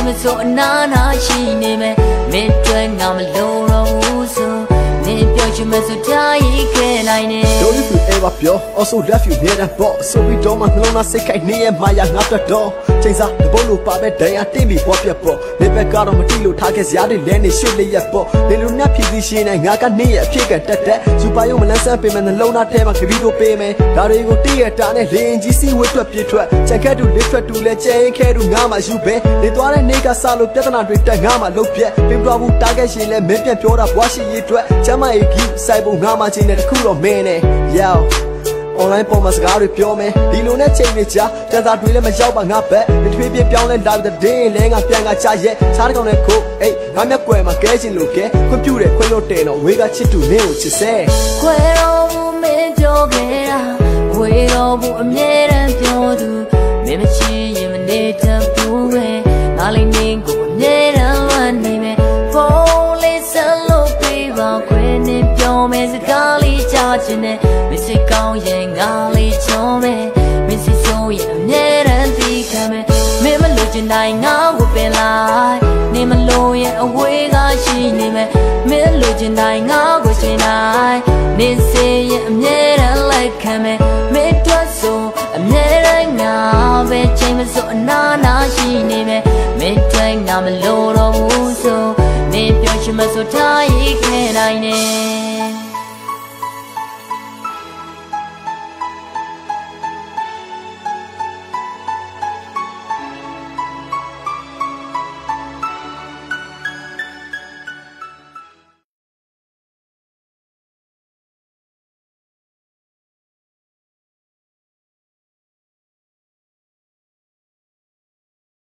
မစိုးအနာနာရှိနေမယ်မင်းတွေ့ငါမလို့တော့ဘူးဆိုမင်းပြောချင်မှဆိုထားရခဲ့နိုင်နေ Don't if you ever pure also left you near that box so we don't want no na sick kaiနေရမှာရငါတော့တော့ချိန်စားတပုတ်လို့ပါပဲဒဏ်ရတင်းပြီးပေါ်ပြက်ပေါ့နေဘက်ကတော့မတိလို့ထားခဲ့စရာတွေလဲနေရွှေ့လေးရက်ပေါ့နေလူမြတ်ဖြည့်ပြီးရှင်းနေငါကနေရအဖြစ်ကတက်တက်စူပါယုံမလန်းဆန်းပေးမယ်နှလုံးသားထဲမှာခရီးတို့ပေးမယ်ဒါတွေကိုတည့်ရတာနဲ့လင်းကြီးစီဝတ်တွက်ပြည့်ထွက်ချန်ခက်တူလစ်ထွက်တူလဲကျဲခဲတူငါမှယူပဲနေသွားတဲ့နေကစားလို့ပြဿနာတွေတက်ငါမှလုတ်ပြက်ပြင်ပြဘူးတားခဲ့ရှင်လဲမင်းပြန်ပြောတာဘွားရှိရေးအတွက်ကျမအေးကြီးစိုက်ဖို့ငါမှချင်းတဲ့တခုတော့မင်းနဲ့ Yo online ပေါ်မှာစကားတွေပြောမယ်ဒီလိုနဲ့ချိန်နေကြတန်စာတွေလည်းမရောက်ပါငါဘက်ဒီထွေးပြပြောင်းလဲလာတဲ့ဒင်းလဲငါပြန်ကချရဲစားတကောင်နဲ့ခိုးအေးငါမျက်ကွယ်မှာကဲချင်လို့ကဲခွင့်ပြုတယ်ခွင့်လို့တယ်တော့ဝေးကချစ်တူမင်းကိုချစ်စဲခွဲတော်ဘူးမင်းပြောခဲ့တာဝေးတော်ဘူးအမြဲတမ်းပြောသူမင်းမချစ်ရင်မနေတတ်ဘူးပဲငါလေးနေကိုအမြဲတမ်းဝမ်းနေမယ်ဖုန်းလေးဆက်လို့ပေးပါခွဲနေပြောမယ်စကားလေးကြားချင်တယ်မစ်စစ်ကောင်းရင်ငါလေးချောမယ်မစ်စစ်ဆိုးရင်အမြဲတမ်းသိခံမယ်မင်းမလို့ချင်တိုင်းငါကိုပင်လိုက်နေမလို့ရင်အဝေးကရှိနေမယ်မင်းလို့ချင်တိုင်းငါကိုရှင်တိုင်းနေစေရင်အမြဲတမ်းလိုက်ခံမယ်မင်းတို့ဆိုအမြဲတမ်းငါပဲချိန်မစိုးအနာနာရှိနေမယ်မင်းတွေ့ငါမလို့တော့ဘူးဆိုမင်းပြောချင်မှဆိုထားရခဲ့နိုင်နေ